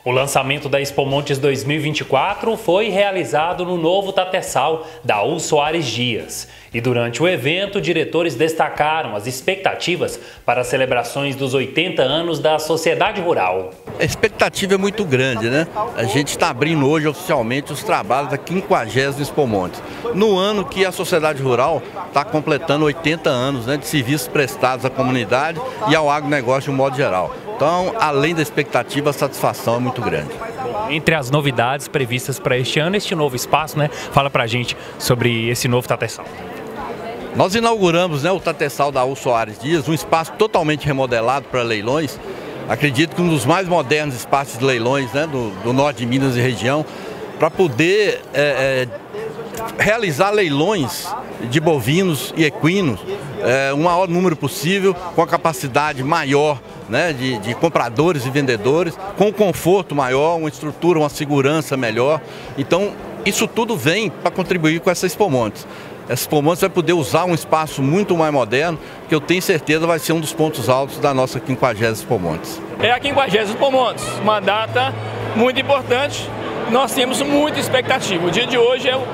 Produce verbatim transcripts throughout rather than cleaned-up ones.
O lançamento da Expo Montes dois mil e vinte e quatro foi realizado no novo Tatersal da U Soares Dias. E durante o evento, diretores destacaram as expectativas para as celebrações dos oitenta anos da Sociedade Rural. A expectativa é muito grande, né? A gente está abrindo hoje oficialmente os trabalhos da quinquagésima Expo Montes, no ano que a Sociedade Rural está completando oitenta anos, né, de serviços prestados à comunidade e ao agronegócio de um modo geral. Então, além da expectativa, a satisfação é muito grande. Entre as novidades previstas para este ano, este novo espaço, né? Fala pra gente sobre esse novo Tatersal. Nós inauguramos, né, o Tatersal da U Soares Dias, um espaço totalmente remodelado para leilões. Acredito que um dos mais modernos espaços de leilões, né, do, do norte de Minas e região, para poder é, é, realizar leilões de bovinos e equinos, é, o maior número possível, com a capacidade maior, né, de, de compradores e vendedores, com um conforto maior, uma estrutura, uma segurança melhor. Então, isso tudo vem para contribuir com essa Expo Montes. Essa Expo Montes vai poder usar um espaço muito mais moderno, que eu tenho certeza vai ser um dos pontos altos da nossa quinquagésima Expo Montes. É a quinquagésima Expo Montes, uma data muito importante. Nós temos muita expectativa. O dia de hoje é o,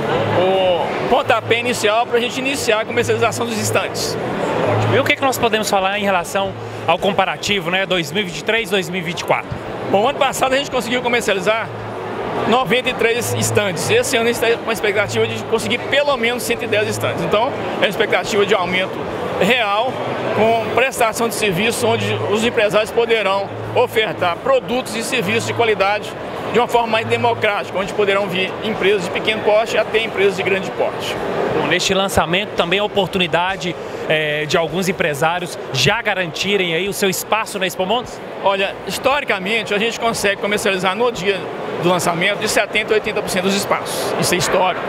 o pontapé inicial para a gente iniciar a comercialização dos estandes. E o que, é que nós podemos falar em relação ao comparativo, né, dois mil e vinte e três, dois mil e vinte e quatro? Bom, ano passado a gente conseguiu comercializar noventa e três estandes. Esse ano a gente está com a expectativa de conseguir pelo menos cento e dez estandes. Então, é uma expectativa de aumento real, com prestação de serviço, onde os empresários poderão ofertar produtos e serviços de qualidade de uma forma mais democrática, onde poderão vir empresas de pequeno porte até empresas de grande porte. Bom, neste lançamento também a oportunidade é, de alguns empresários já garantirem aí o seu espaço na Expo Montes? Olha, historicamente a gente consegue comercializar no dia do lançamento de setenta a oitenta por cento dos espaços. Isso é histórico.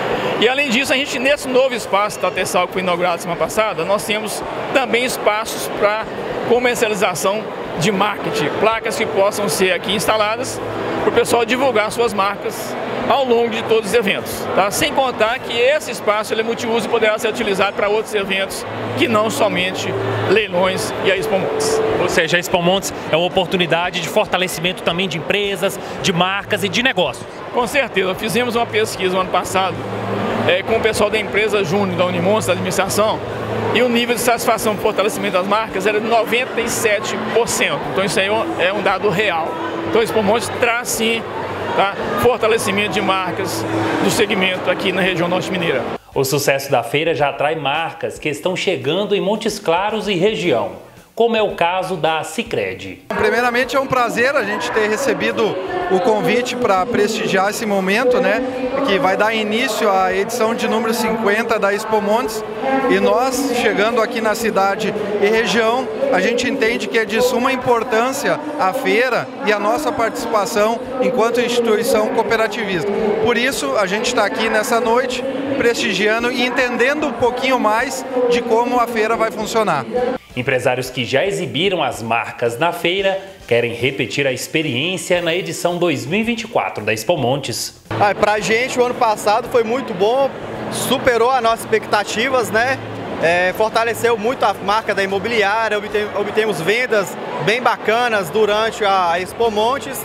E além disso, a gente nesse novo espaço Tatersal que foi inaugurado semana passada, nós temos também espaços para comercialização de marketing, placas que possam ser aqui instaladas para o pessoal divulgar suas marcas ao longo de todos os eventos, tá? Sem contar que esse espaço ele é multiuso e poderá ser utilizado para outros eventos que não somente leilões e a Expo Montes. Ou seja, a Expo Montes é uma oportunidade de fortalecimento também de empresas, de marcas e de negócios. Com certeza, fizemos uma pesquisa no ano passado é, com o pessoal da empresa Júnior, da Unimontes, da administração, e o nível de satisfação para fortalecimento das marcas era de noventa e sete por cento. Então isso aí é um dado real. Então a Expo Montes traz sim, tá, fortalecimento de marcas do segmento aqui na região norte mineira. O sucesso da feira já atrai marcas que estão chegando em Montes Claros e região, como é o caso da Sicredi. Primeiramente é um prazer a gente ter recebido o convite para prestigiar esse momento, né, que vai dar início à edição de número cinquenta da Expo Montes. E nós, chegando aqui na cidade e região, a gente entende que é de suma importância a feira e a nossa participação enquanto instituição cooperativista. Por isso, a gente está aqui nessa noite prestigiando e entendendo um pouquinho mais de como a feira vai funcionar. Empresários que já exibiram as marcas na feira querem repetir a experiência na edição dois mil e vinte e quatro da Expo Montes. Ah, pra gente o ano passado foi muito bom, superou as nossas expectativas, né? É, fortaleceu muito a marca da imobiliária, obtem, obtemos vendas bem bacanas durante a Expo Montes.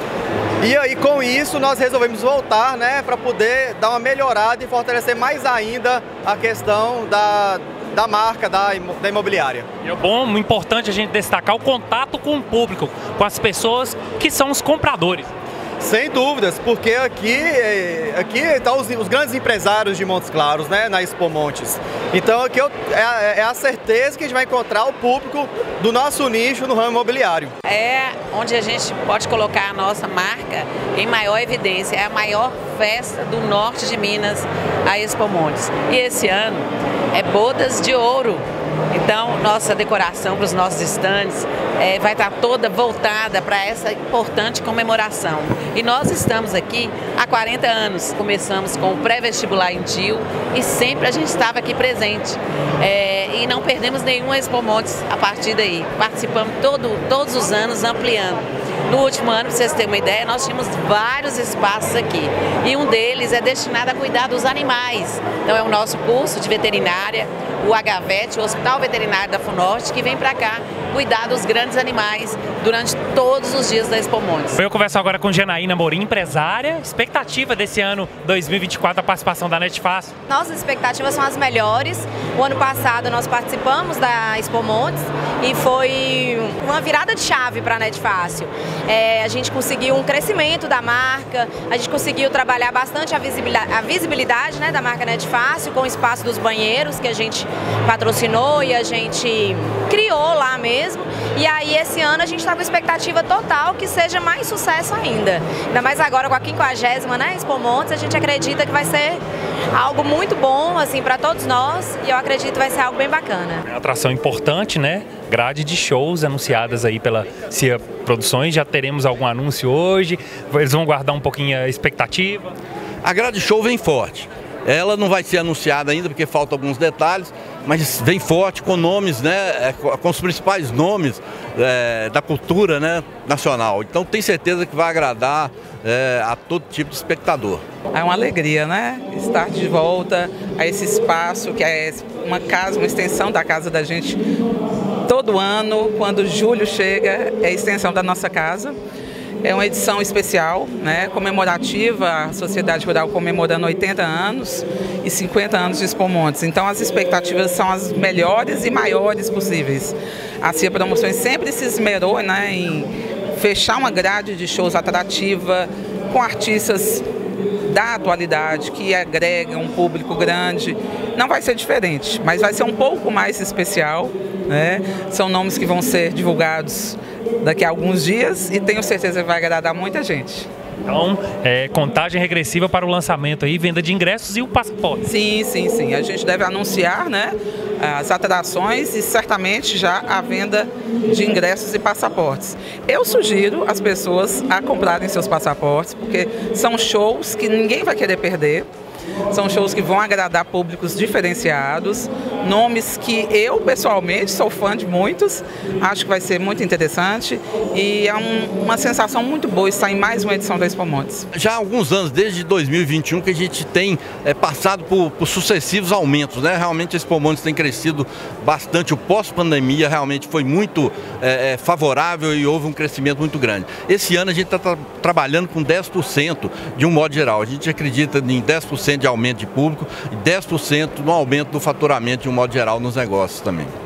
E aí com isso nós resolvemos voltar, né, para poder dar uma melhorada e fortalecer mais ainda a questão da da marca da, da imobiliária. E é bom, importante a gente destacar o contato com o público, com as pessoas que são os compradores. Sem dúvidas, porque aqui aqui estão os, os grandes empresários de Montes Claros, né, na Expo Montes. Então aqui eu, é, é a certeza que a gente vai encontrar o público do nosso nicho no ramo imobiliário. É onde a gente pode colocar a nossa marca em maior evidência. É a maior festa do norte de Minas, a Expo Montes. E esse ano é bodas de ouro. Então, nossa decoração para os nossos estandes é, vai estar toda voltada para essa importante comemoração. E nós estamos aqui há quarenta anos. Começamos com o pré-vestibular infantil e sempre a gente estava aqui presente. É, e não perdemos nenhuma Expo Montes a partir daí. Participamos todo, todos os anos ampliando. No último ano, para vocês terem uma ideia, nós tínhamos vários espaços aqui. E um deles é destinado a cuidar dos animais. Então é o nosso curso de veterinária, o H V E T, o Hospital Veterinário da FUNORTE, que vem para cá cuidar dos grandes animais durante todos os dias da Expo Montes. Eu converso agora com Janaína Morim, empresária. Expectativa desse ano dois mil e vinte e quatro, a participação da Netfácil? Nossas expectativas são as melhores. O ano passado nós participamos da Expo Montes e foi uma virada de chave para a Netfácil. É, a gente conseguiu um crescimento da marca, a gente conseguiu trabalhar bastante a visibilidade, a visibilidade né, da marca Netfácil com o espaço dos banheiros que a gente patrocinou e a gente criou lá mesmo. E aí esse ano a gente está com expectativa total que seja mais sucesso ainda. Ainda mais agora com a quinquagésima né, Expo Montes, a gente acredita que vai ser algo muito bom assim, para todos nós e eu acredito que vai ser algo bem bacana. É uma atração importante, né? Grade de shows anunciadas aí pela C I A Produções. Já teremos algum anúncio hoje? Eles vão guardar um pouquinho a expectativa? A grade show vem forte. Ela não vai ser anunciada ainda porque faltam alguns detalhes, mas vem forte com nomes, né, com os principais nomes é, da cultura né, nacional. Então tenho certeza que vai agradar é, a todo tipo de espectador. É uma alegria, né? Estar de volta a esse espaço que é uma casa, uma extensão da casa da gente. Todo ano, quando julho chega, é a extensão da nossa casa. É uma edição especial, né, comemorativa, a Sociedade Rural comemorando oitenta anos e cinquenta anos de Expo Montes. Então as expectativas são as melhores e maiores possíveis. A C I A Promoções sempre se esmerou né, em fechar uma grade de shows atrativa com artistas da atualidade, que agregam um público grande. Não vai ser diferente, mas vai ser um pouco mais especial. Né? São nomes que vão ser divulgados daqui a alguns dias e tenho certeza que vai agradar muita gente. Então, é, contagem regressiva para o lançamento aí, venda de ingressos e o passaporte. Sim, sim, sim. A gente deve anunciar né, as atrações e certamente já a venda de ingressos e passaportes. Eu sugiro as pessoas a comprarem seus passaportes, porque são shows que ninguém vai querer perder. São shows que vão agradar públicos diferenciados, nomes que eu pessoalmente sou fã de muitos, acho que vai ser muito interessante e é um, uma sensação muito boa estar em mais uma edição da Expo Montes. Já há alguns anos, desde dois mil e vinte e um, que a gente tem é, passado por, por sucessivos aumentos, né? Realmente a Expo Montes tem crescido bastante, o pós-pandemia realmente foi muito é, é, favorável e houve um crescimento muito grande. Esse ano a gente está tra trabalhando com dez por cento de um modo geral, a gente acredita em dez por cento de aumento de público e dez por cento no aumento do faturamento de um modo geral nos negócios também.